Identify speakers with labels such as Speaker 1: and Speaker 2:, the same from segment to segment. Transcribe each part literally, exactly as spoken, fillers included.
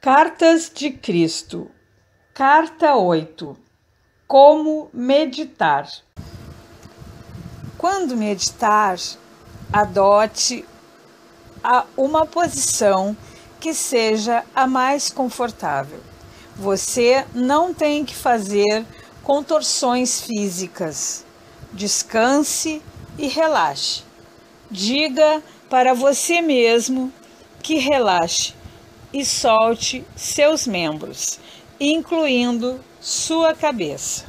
Speaker 1: Cartas de Cristo, Carta oito. Como meditar. Quando meditar, adote uma posição que seja a mais confortável. Você não tem que fazer contorções físicas. Descanse e relaxe. Diga para você mesmo que relaxe e solte seus membros, incluindo sua cabeça,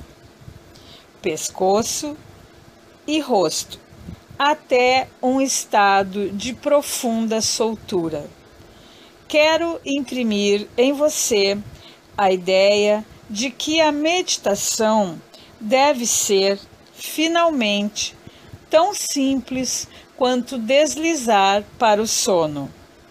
Speaker 1: pescoço e rosto, até um estado de profunda soltura. Quero imprimir em você a ideia de que a meditação deve ser, finalmente, tão simples quanto deslizar para o sono.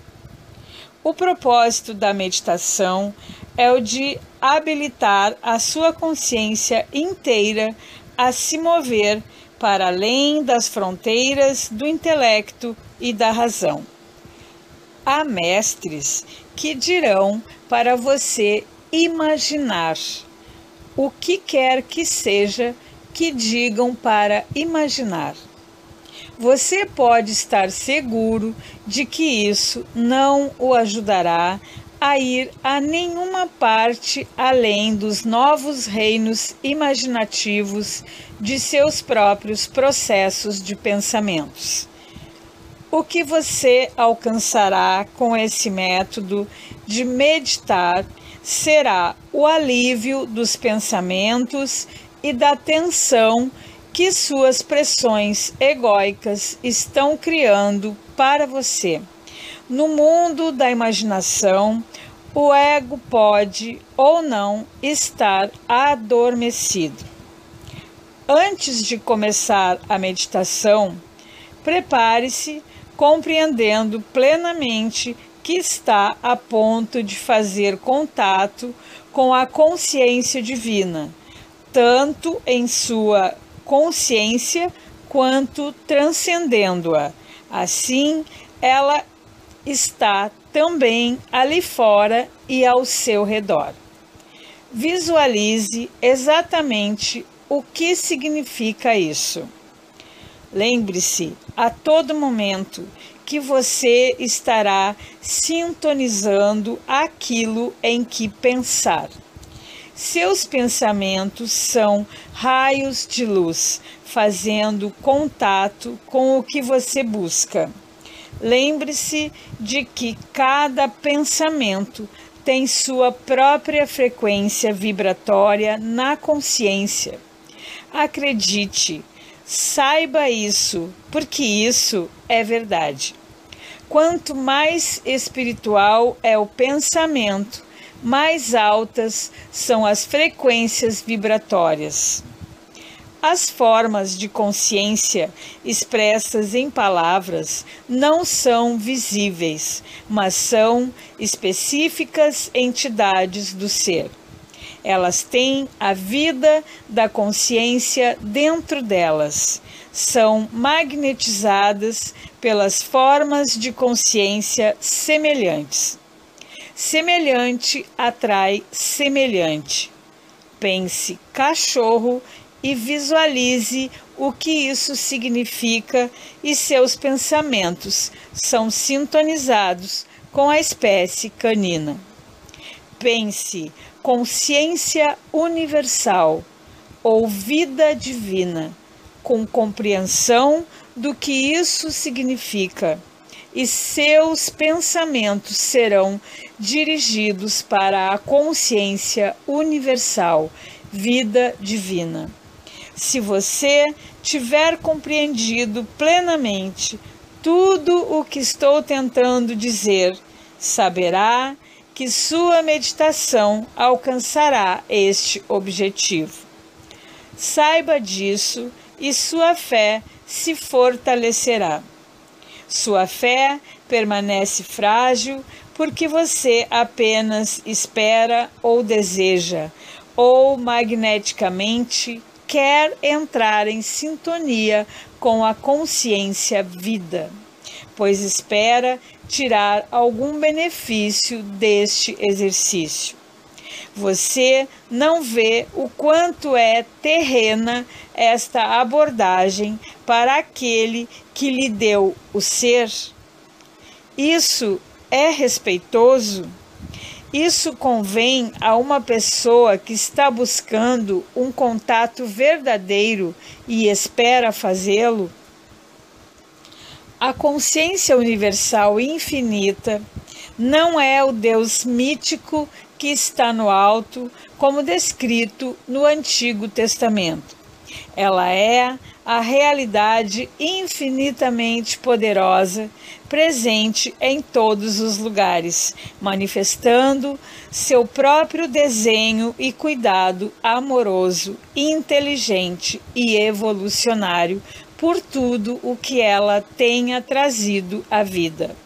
Speaker 1: O propósito da meditação é o de habilitar a sua consciência inteira a se mover para além das fronteiras do intelecto e da razão. Há mestres que dirão para você imaginar o que quer que seja que digam para imaginar. Você pode estar seguro de que isso não o ajudará a ir a nenhuma parte além dos novos reinos imaginativos de seus próprios processos de pensamentos. O que você alcançará com esse método de meditar será o alívio dos pensamentos e da tensão que suas pressões egóicas estão criando para você. No mundo da imaginação, o ego pode ou não estar adormecido. Antes de começar a meditação, prepare-se compreendendo plenamente que está a ponto de fazer contato com a consciência divina, tanto em sua consciência quanto transcendendo-a. Assim, ela está também ali fora e ao seu redor. Visualize exatamente o que significa isso. Lembre-se a todo momento que você estará sintonizando aquilo em que pensar. Seus pensamentos são raios de luz, fazendo contato com o que você busca. Lembre-se de que cada pensamento tem sua própria frequência vibratória na consciência. Acredite, saiba isso, porque isso é verdade. Quanto mais espiritual é o pensamento, mais altas são as frequências vibratórias. As formas de consciência expressas em palavras não são visíveis, mas são específicas entidades do ser. Elas têm a vida da consciência dentro delas. São magnetizadas pelas formas de consciência semelhantes. Semelhante atrai semelhante. Pense cachorro e visualize o que isso significa e seus pensamentos são sintonizados com a espécie canina. Pense consciência universal ou vida divina, com compreensão do que isso significa. E seus pensamentos serão dirigidos para a consciência universal, vida divina. Se você tiver compreendido plenamente tudo o que estou tentando dizer, saberá que sua meditação alcançará este objetivo. Saiba disso e sua fé se fortalecerá. Sua fé permanece frágil porque você apenas espera ou deseja, ou magneticamente quer entrar em sintonia com a consciência vida, pois espera tirar algum benefício deste exercício. Você não vê o quanto é terrena esta abordagem para aquele que lhe deu o ser? Isso é respeitoso? Isso convém a uma pessoa que está buscando um contato verdadeiro e espera fazê-lo? A consciência universal infinita não é o Deus mítico que está no alto, como descrito no Antigo Testamento. Ela é a realidade infinitamente poderosa, presente em todos os lugares, manifestando seu próprio desenho e cuidado amoroso, inteligente e evolucionário por tudo o que ela tenha trazido à vida.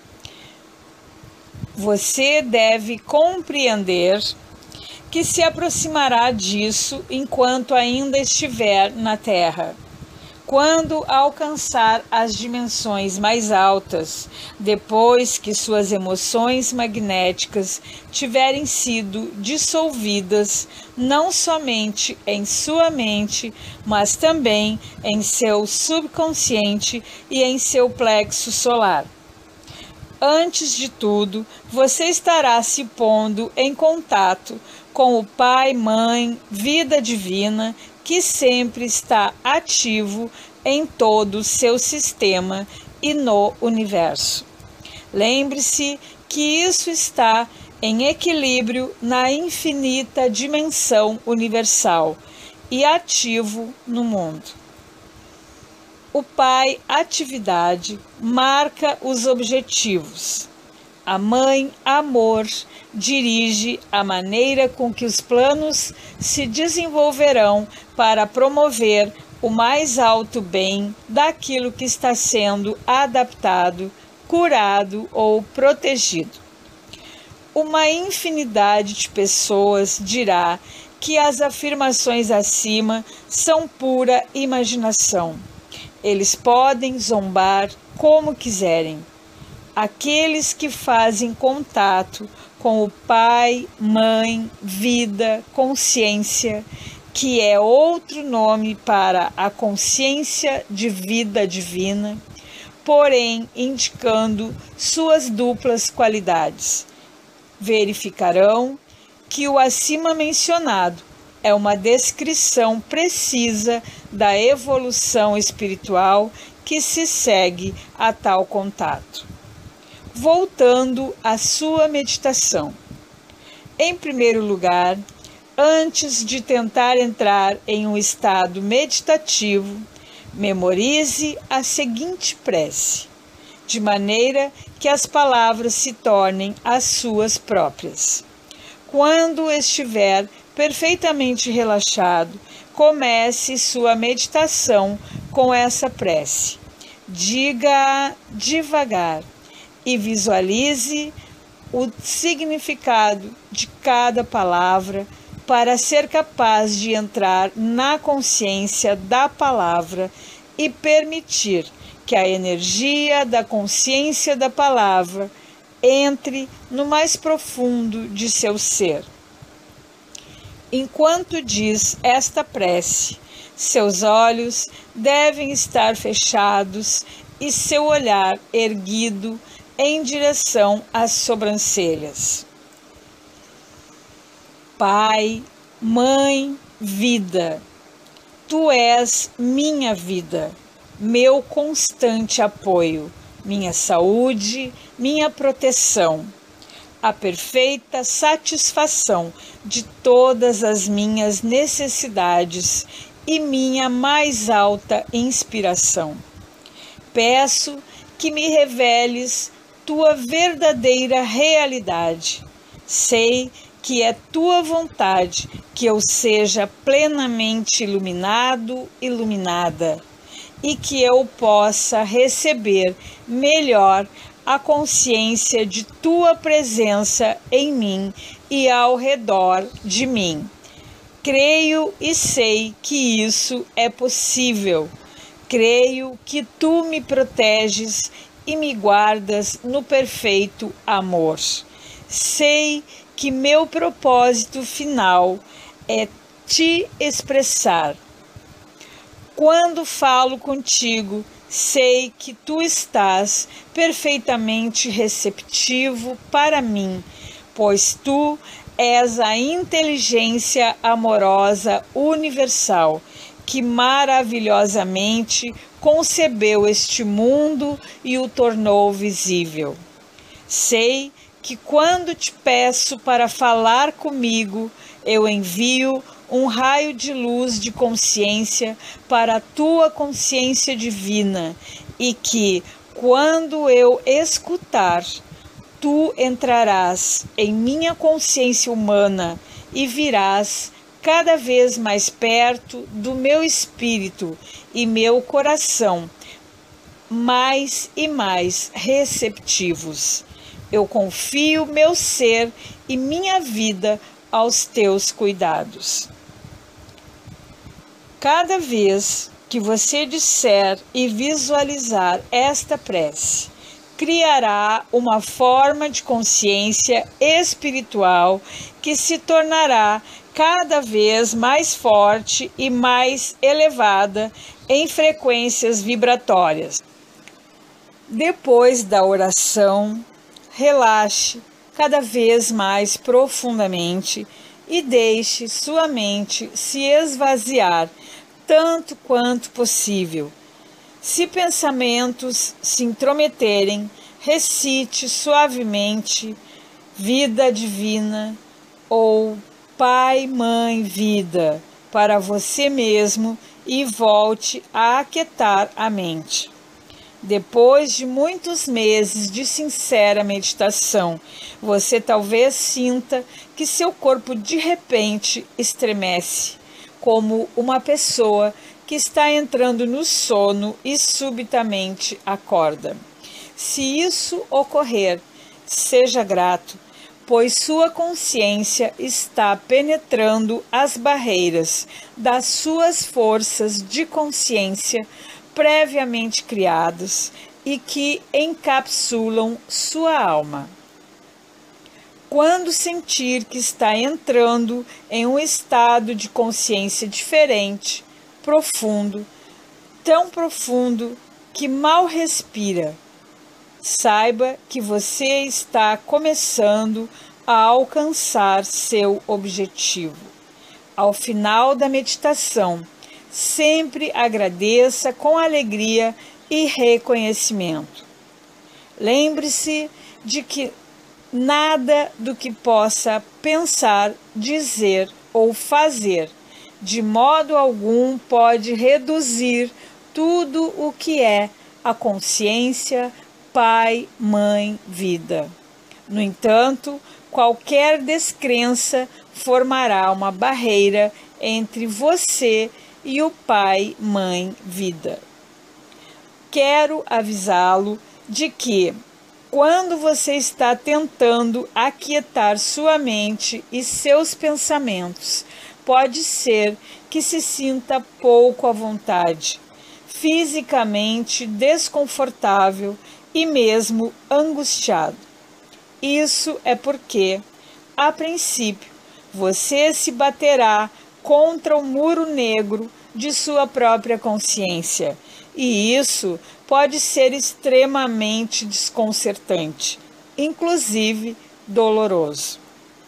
Speaker 1: Você deve compreender que se aproximará disso enquanto ainda estiver na Terra. Quando alcançar as dimensões mais altas, depois que suas emoções magnéticas tiverem sido dissolvidas, não somente em sua mente, mas também em seu subconsciente e em seu plexo solar. Antes de tudo, você estará se pondo em contato com o Pai, Mãe, Vida Divina, que sempre está ativo em todo o seu sistema e no universo. Lembre-se que isso está em equilíbrio na infinita dimensão universal e ativo no mundo. O Pai Atividade marca os objetivos. A Mãe Amor dirige a maneira com que os planos se desenvolverão para promover o mais alto bem daquilo que está sendo adaptado, curado ou protegido. Uma infinidade de pessoas dirá que as afirmações acima são pura imaginação. Eles podem zombar como quiserem. Aqueles que fazem contato com o Pai, Mãe, Vida, Consciência, que é outro nome para a consciência de vida divina, porém indicando suas duplas qualidades, verificarão que o acima mencionado é uma descrição precisa da evolução espiritual que se segue a tal contato. Voltando à sua meditação. Em primeiro lugar, antes de tentar entrar em um estado meditativo, memorize a seguinte prece, de maneira que as palavras se tornem as suas próprias. Quando estiver perfeitamente relaxado, comece sua meditação com essa prece. Diga-a devagar e visualize o significado de cada palavra para ser capaz de entrar na consciência da palavra e permitir que a energia da consciência da palavra entre no mais profundo de seu ser. Enquanto diz esta prece, seus olhos devem estar fechados e seu olhar erguido em direção às sobrancelhas. Pai, Mãe, Vida, Tu és minha vida, meu constante apoio, minha saúde, minha proteção, a perfeita satisfação de todas as minhas necessidades e minha mais alta inspiração. Peço que me reveles tua verdadeira realidade. Sei que é tua vontade que eu seja plenamente iluminado, iluminada, e que eu possa receber melhor a consciência de tua presença em mim e ao redor de mim. Creio e sei que isso é possível. Creio que tu me proteges e me guardas no perfeito amor. Sei que meu propósito final é te expressar. Quando falo contigo, sei que tu estás perfeitamente receptivo para mim, pois tu és a inteligência amorosa universal que maravilhosamente concebeu este mundo e o tornou visível. Sei que quando te peço para falar comigo, eu envio um raio de luz de consciência para a tua consciência divina e que, quando eu escutar, tu entrarás em minha consciência humana e virás cada vez mais perto do meu espírito e meu coração, mais e mais receptivos. Eu confio meu ser e minha vida aos teus cuidados. Cada vez que você disser e visualizar esta prece, criará uma forma de consciência espiritual que se tornará cada vez mais forte e mais elevada em frequências vibratórias. Depois da oração, relaxe cada vez mais profundamente e deixe sua mente se esvaziar tanto quanto possível. Se pensamentos se intrometerem, recite suavemente Vida Divina ou Pai, Mãe, Vida para você mesmo e volte a aquietar a mente. Depois de muitos meses de sincera meditação, você talvez sinta que seu corpo de repente estremece, como uma pessoa que está entrando no sono e subitamente acorda. Se isso ocorrer, seja grato, pois sua consciência está penetrando as barreiras das suas forças de consciência previamente criadas e que encapsulam sua alma. Quando sentir que está entrando em um estado de consciência diferente, profundo, tão profundo que mal respira, saiba que você está começando a alcançar seu objetivo. Ao final da meditação, sempre agradeça com alegria e reconhecimento. Lembre-se de que nada do que possa pensar, dizer ou fazer, de modo algum pode reduzir tudo o que é a consciência, Pai, Mãe, Vida. No entanto, qualquer descrença formará uma barreira entre você e o Pai, Mãe, Vida. Quero avisá-lo de que, quando você está tentando aquietar sua mente e seus pensamentos, pode ser que se sinta pouco à vontade, fisicamente desconfortável e mesmo angustiado. Isso é porque, a princípio, você se baterá contra o muro negro de sua própria consciência, e isso pode ser extremamente desconcertante, inclusive doloroso.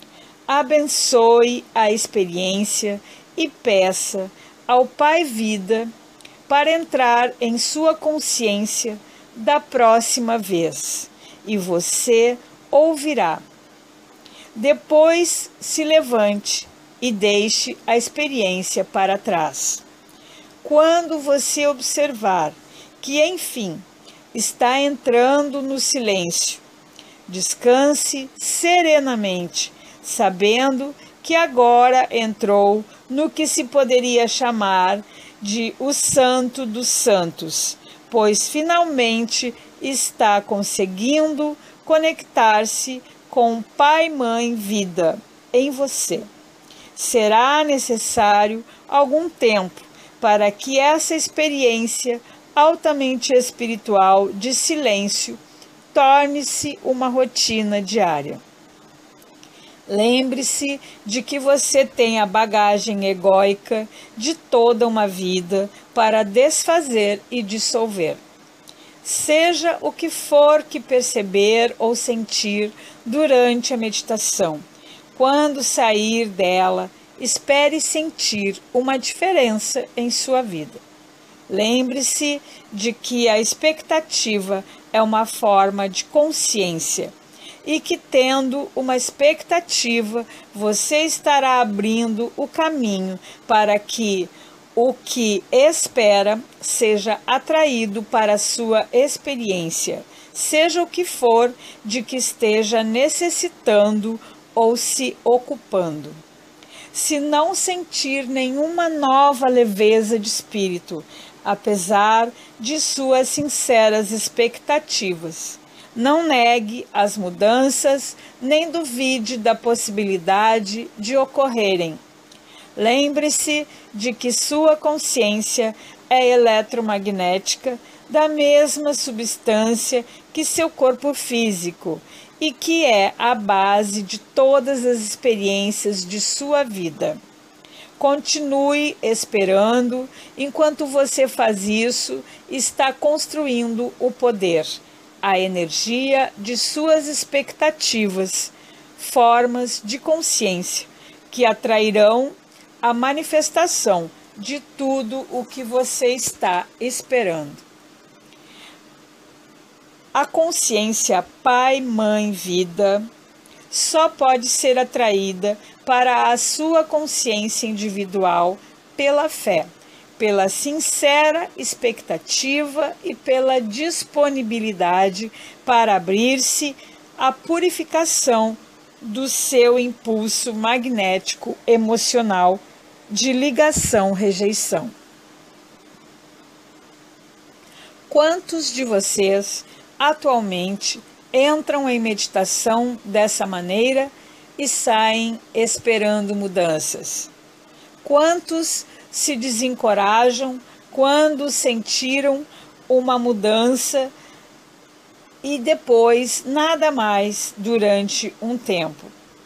Speaker 1: Abençoe a experiência e peça ao Pai Vida para entrar em sua consciência da próxima vez, e você ouvirá. Depois se levante e deixe a experiência para trás. Quando você observar que, enfim, está entrando no silêncio, descanse serenamente, sabendo que agora entrou no que se poderia chamar de o Santo dos Santos, pois finalmente está conseguindo conectar-se com Pai, Mãe, Vida em você. Será necessário algum tempo para que essa experiência altamente espiritual de silêncio torne-se uma rotina diária. Lembre-se de que você tem a bagagem egóica de toda uma vida para desfazer e dissolver. Seja o que for que perceber ou sentir durante a meditação, quando sair dela, espere sentir uma diferença em sua vida. Lembre-se de que a expectativa é uma forma de consciência e que, tendo uma expectativa, você estará abrindo o caminho para que o que espera seja atraído para a sua experiência, seja o que for de que esteja necessitando ou se ocupando. Se não sentir nenhuma nova leveza de espírito, apesar de suas sinceras expectativas, não negue as mudanças, nem duvide da possibilidade de ocorrerem. Lembre-se de que sua consciência é eletromagnética, da mesma substância que seu corpo físico, e que é a base de todas as experiências de sua vida. Continue esperando, enquanto você faz isso, está construindo o poder, a energia de suas expectativas, formas de consciência, que atrairão a manifestação de tudo o que você está esperando. A consciência Pai, Mãe, Vida só pode ser atraída para a sua consciência individual pela fé, pela sincera expectativa e pela disponibilidade para abrir-se à purificação do seu impulso magnético emocional de ligação-rejeição. Quantos de vocês atualmente entram em meditação dessa maneira e saem esperando mudanças? Quantos se desencorajam quando sentiram uma mudança e depois nada mais durante um tempo?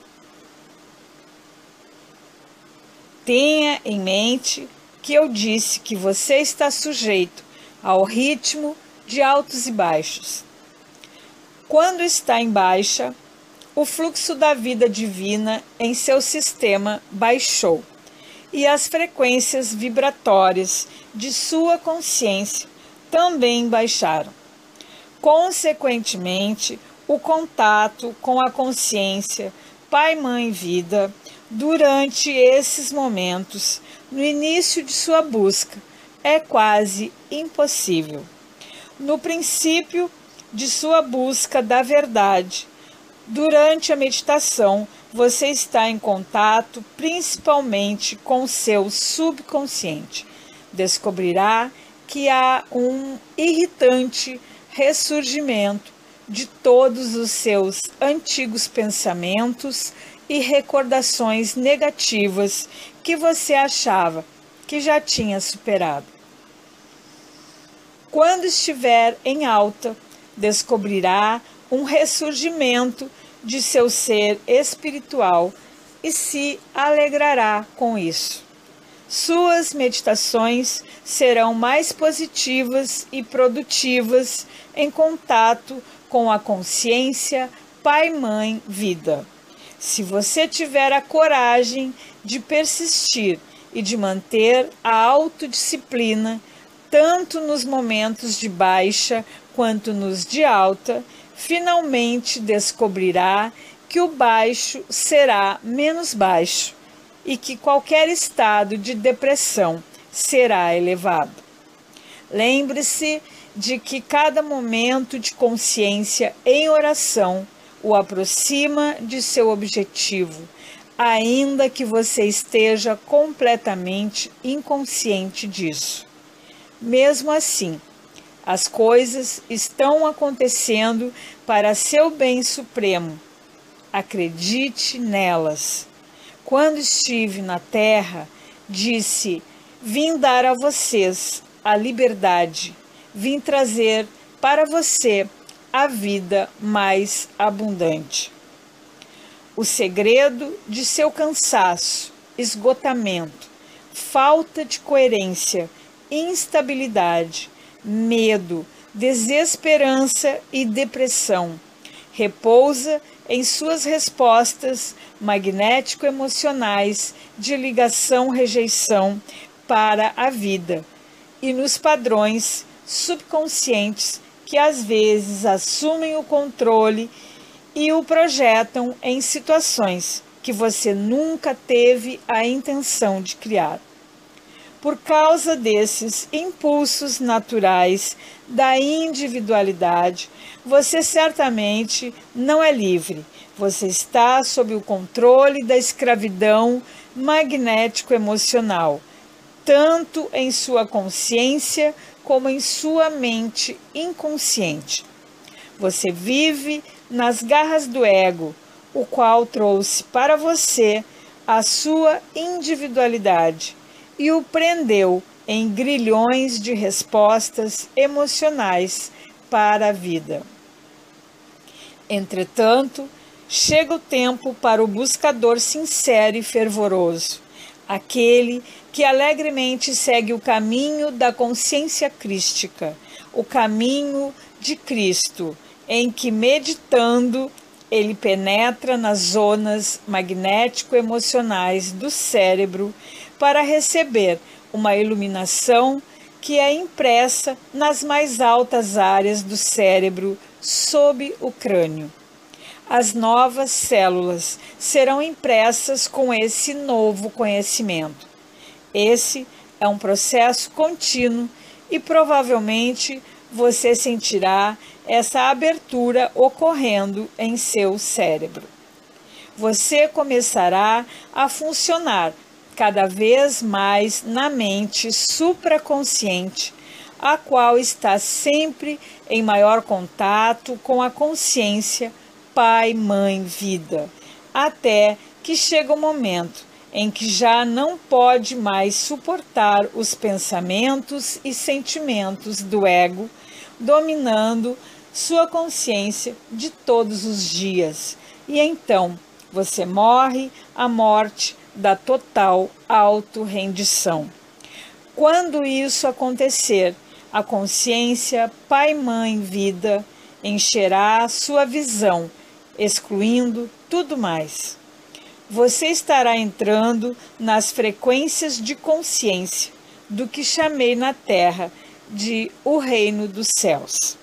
Speaker 1: Tenha em mente que eu disse que você está sujeito ao ritmo de altos e baixos. Quando está em baixa, o fluxo da vida divina em seu sistema baixou e as frequências vibratórias de sua consciência também baixaram. Consequentemente, o contato com a consciência Pai, Mãe, Vida, durante esses momentos, no início de sua busca, é quase impossível. No princípio de sua busca da verdade, durante a meditação, você está em contato principalmente com seu subconsciente. Descobrirá que há um irritante ressurgimento de todos os seus antigos pensamentos e recordações negativas que você achava que já tinha superado. Quando estiver em alta, descobrirá um ressurgimento de seu ser espiritual e se alegrará com isso. Suas meditações serão mais positivas e produtivas em contato com a consciência Pai, Mãe, Vida. Se você tiver a coragem de persistir e de manter a autodisciplina, tanto nos momentos de baixa quanto nos de alta, finalmente descobrirá que o baixo será menos baixo e que qualquer estado de depressão será elevado. Lembre-se de que cada momento de consciência em oração o aproxima de seu objetivo, ainda que você esteja completamente inconsciente disso. Mesmo assim, as coisas estão acontecendo para seu bem supremo. Acredite nelas. Quando estive na Terra, disse: vim dar a vocês a liberdade, vim trazer para você a vida mais abundante. O segredo de seu cansaço, esgotamento, falta de coerência, instabilidade, medo, desesperança e depressão repousa em suas respostas magnético-emocionais de ligação-rejeição para a vida e nos padrões subconscientes que às vezes assumem o controle e o projetam em situações que você nunca teve a intenção de criar. Por causa desses impulsos naturais da individualidade, você certamente não é livre. Você está sob o controle da escravidão magnético-emocional, tanto em sua consciência como em sua mente inconsciente. Você vive nas garras do ego, o qual trouxe para você a sua individualidade e o prendeu em grilhões de respostas emocionais para a vida. Entretanto, chega o tempo para o buscador sincero e fervoroso, aquele que alegremente segue o caminho da consciência crística, o caminho de Cristo, em que, meditando, ele penetra nas zonas magnético-emocionais do cérebro para receber uma iluminação que é impressa nas mais altas áreas do cérebro sob o crânio. As novas células serão impressas com esse novo conhecimento. Esse é um processo contínuo e provavelmente você sentirá essa abertura ocorrendo em seu cérebro. Você começará a funcionar cada vez mais na mente supraconsciente, a qual está sempre em maior contato com a consciência Pai, Mãe, Vida, até que chega o momento em que já não pode mais suportar os pensamentos e sentimentos do ego, dominando sua consciência de todos os dias. E então você morre a morte da total auto-rendição. Quando isso acontecer, a consciência Pai, Mãe, Vida encherá sua visão, excluindo tudo mais. Você estará entrando nas frequências de consciência do que chamei na Terra de o reino dos céus.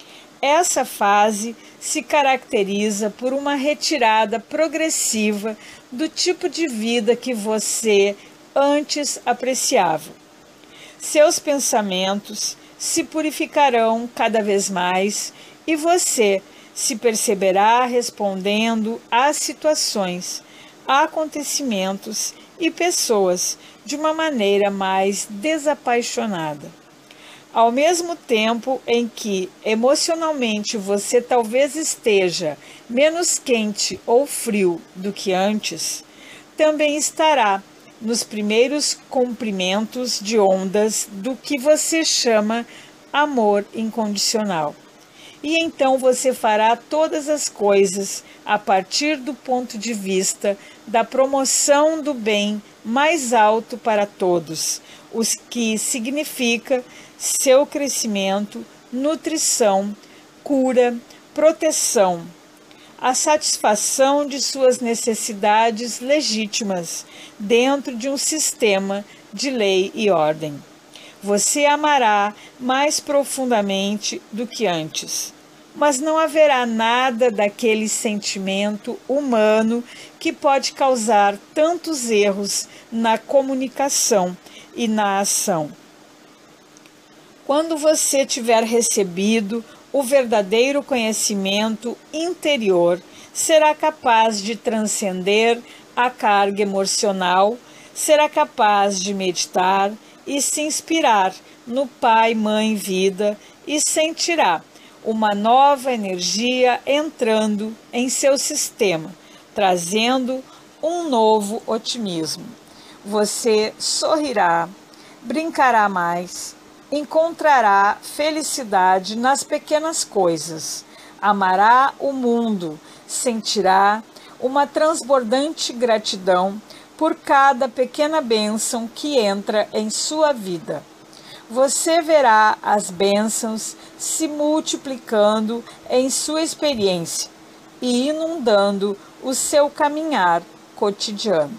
Speaker 1: Essa fase se caracteriza por uma retirada progressiva do tipo de vida que você antes apreciava. Seus pensamentos se purificarão cada vez mais e você se perceberá respondendo às situações, acontecimentos e pessoas de uma maneira mais desapaixonada. Ao mesmo tempo em que emocionalmente você talvez esteja menos quente ou frio do que antes, também estará nos primeiros comprimentos de ondas do que você chama amor incondicional. E então você fará todas as coisas a partir do ponto de vista da promoção do bem mais alto para todos, o que significa seu crescimento, nutrição, cura, proteção, a satisfação de suas necessidades legítimas dentro de um sistema de lei e ordem. Você amará mais profundamente do que antes, mas não haverá nada daquele sentimento humano que pode causar tantos erros na comunicação e na ação. Quando você tiver recebido o verdadeiro conhecimento interior, será capaz de transcender a carga emocional, será capaz de meditar e se inspirar no Pai, Mãe, Vida e sentirá uma nova energia entrando em seu sistema, trazendo um novo otimismo. Você sorrirá, brincará mais, encontrará felicidade nas pequenas coisas, amará o mundo, sentirá uma transbordante gratidão por cada pequena bênção que entra em sua vida. Você verá as bênçãos se multiplicando em sua experiência e inundando o seu caminhar cotidiano.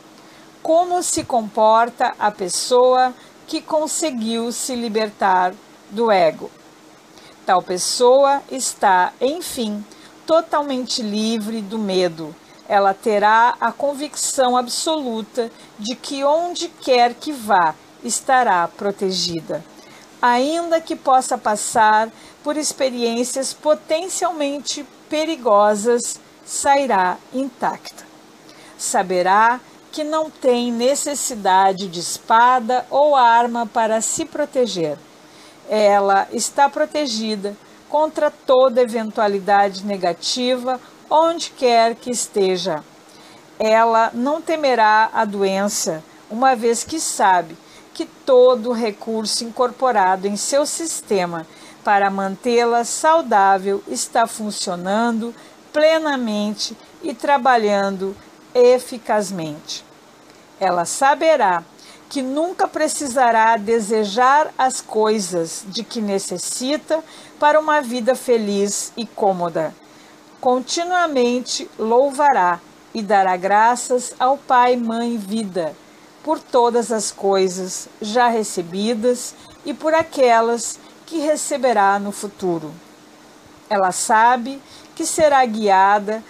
Speaker 1: Como se comporta a pessoa que conseguiu se libertar do ego? Tal pessoa está, enfim, totalmente livre do medo. Ela terá a convicção absoluta de que onde quer que vá, estará protegida. Ainda que possa passar por experiências potencialmente perigosas, sairá intacta. Saberá que não tem necessidade de espada ou arma para se proteger. Ela está protegida contra toda eventualidade negativa, onde quer que esteja. Ela não temerá a doença, uma vez que sabe que todo recurso incorporado em seu sistema para mantê-la saudável está funcionando plenamente e trabalhando eficazmente. Ela saberá que nunca precisará desejar as coisas de que necessita para uma vida feliz e cômoda. Continuamente louvará e dará graças ao Pai, Mãe, Vida, por todas as coisas já recebidas e por aquelas que receberá no futuro. Ela sabe que será guiada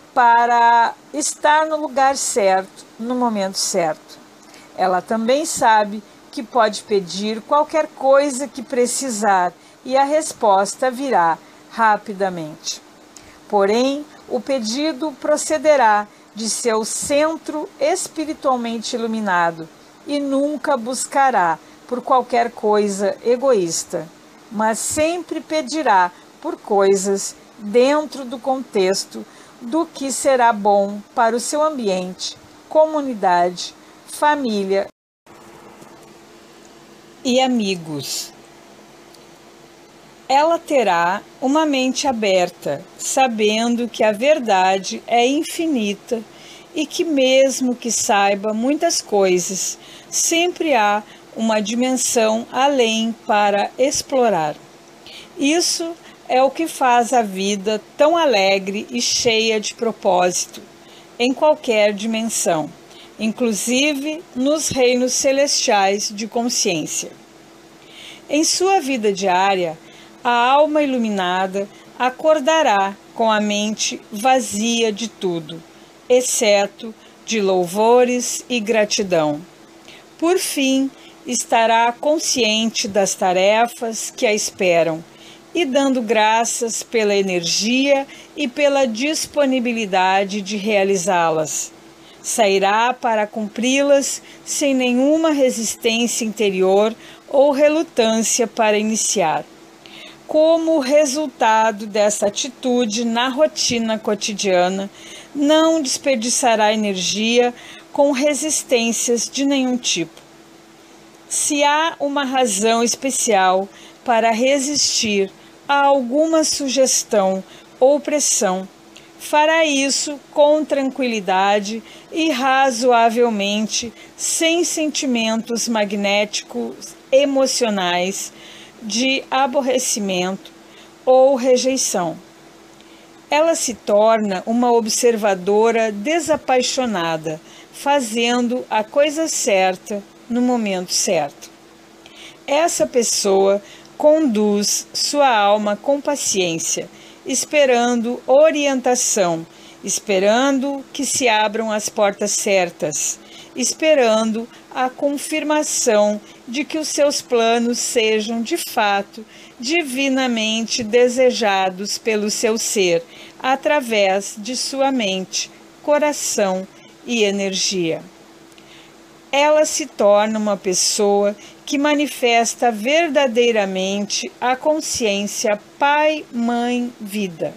Speaker 1: para estar no lugar certo, no momento certo. Ela também sabe que pode pedir qualquer coisa que precisar e a resposta virá rapidamente. Porém, o pedido procederá de seu centro espiritualmente iluminado e nunca buscará por qualquer coisa egoísta, mas sempre pedirá por coisas dentro do contexto do que será bom para o seu ambiente, comunidade, família e amigos. Ela terá uma mente aberta, sabendo que a verdade é infinita e que, mesmo que saiba muitas coisas, sempre há uma dimensão além para explorar. Isso é o que faz a vida tão alegre e cheia de propósito, em qualquer dimensão, inclusive nos reinos celestiais de consciência. Em sua vida diária, a alma iluminada acordará com a mente vazia de tudo, exceto de louvores e gratidão. Por fim, estará consciente das tarefas que a esperam e dando graças pela energia e pela disponibilidade de realizá-las. Sairá para cumpri-las sem nenhuma resistência interior ou relutância para iniciar. Como resultado dessa atitude na rotina cotidiana, não desperdiçará energia com resistências de nenhum tipo. Se há uma razão especial para resistir a alguma sugestão ou pressão, fará isso com tranquilidade e razoavelmente, sem sentimentos magnéticos emocionais de aborrecimento ou rejeição. Ela se torna uma observadora desapaixonada, fazendo a coisa certa no momento certo. Essa pessoa conduz sua alma com paciência, esperando orientação, esperando que se abram as portas certas, esperando a confirmação de que os seus planos sejam, de fato, divinamente desejados pelo seu ser, através de sua mente, coração e energia. Ela se torna uma pessoa que manifesta verdadeiramente a consciência Pai, Mãe, Vida.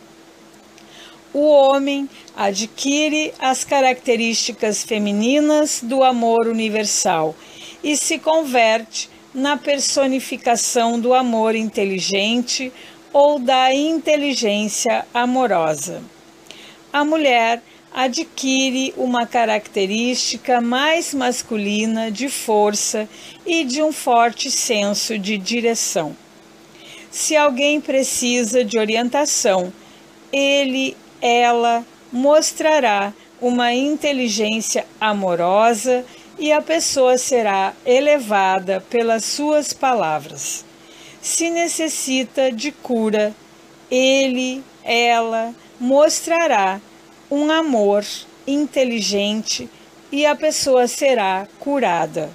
Speaker 1: O homem adquire as características femininas do amor universal e se converte na personificação do amor inteligente ou da inteligência amorosa. A mulher adquire uma característica mais masculina de força e de um forte senso de direção. Se alguém precisa de orientação, ele, ela, mostrará uma inteligência amorosa e a pessoa será elevada pelas suas palavras. Se necessita de cura, ele, ela, mostrará um amor inteligente e a pessoa será curada.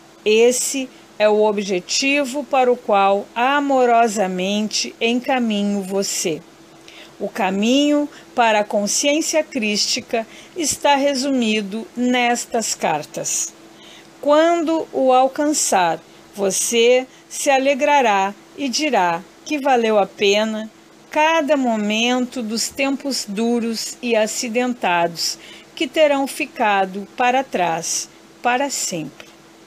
Speaker 1: Esse é o objetivo para o qual amorosamente encaminho você. O caminho para a consciência crística está resumido nestas cartas. Quando o alcançar, você se alegrará e dirá que valeu a pena cada momento dos tempos duros e acidentados que terão ficado para trás para sempre.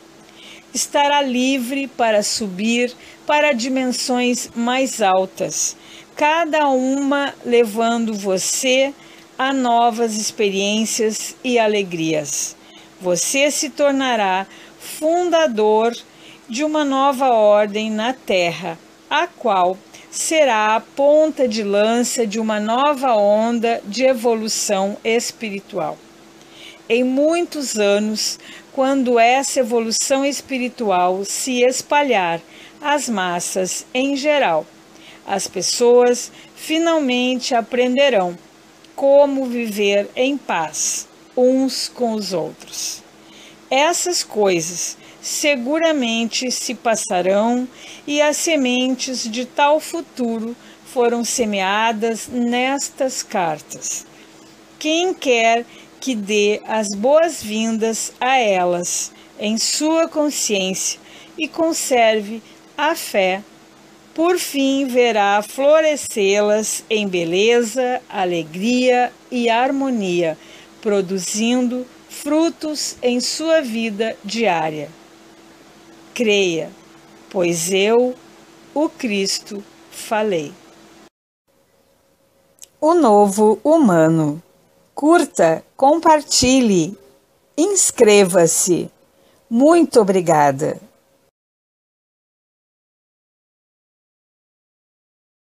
Speaker 1: Estará livre para subir para dimensões mais altas, cada uma levando você a novas experiências e alegrias. Você se tornará fundador de uma nova ordem na Terra, a qual será a ponta de lança de uma nova onda de evolução espiritual. Em muitos anos, quando essa evolução espiritual se espalhar às massas em geral, as pessoas finalmente aprenderão como viver em paz uns com os outros. Essas coisas seguramente se passarão e as sementes de tal futuro foram semeadas nestas cartas. Quem quer que dê as boas-vindas a elas em sua consciência e conserve a fé, por fim verá florescê-las em beleza, alegria e harmonia, produzindo frutos em sua vida diária. Creia, pois eu, o Cristo, falei. O novo humano. Curta, compartilhe, inscreva-se. Muito obrigada.